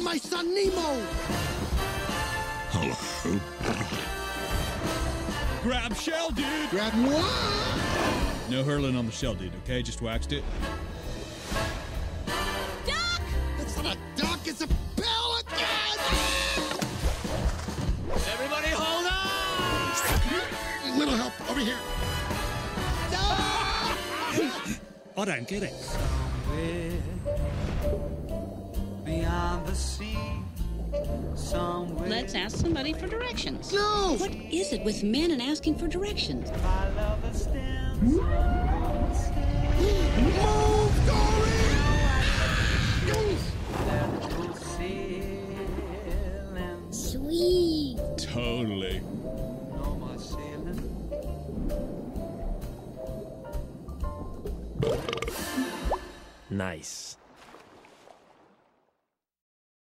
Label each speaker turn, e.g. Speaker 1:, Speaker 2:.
Speaker 1: my son Nemo!
Speaker 2: Hello.
Speaker 3: Grab shell, dude!
Speaker 1: Grab what?
Speaker 3: No hurling on the shell, dude, okay? Just waxed it.
Speaker 4: Duck!
Speaker 1: It's not a duck, it's a pelican!
Speaker 5: Everybody hold on!
Speaker 1: Little help, over here.
Speaker 5: I don't get it.
Speaker 6: Beyond the sea, somewhere.
Speaker 4: Let's ask somebody for directions.
Speaker 1: No!
Speaker 4: What is it with men and asking for directions?
Speaker 6: My love stands.
Speaker 1: Move, Dory!
Speaker 4: Sweet.
Speaker 3: Totally.
Speaker 6: No more sailing.
Speaker 5: Nice.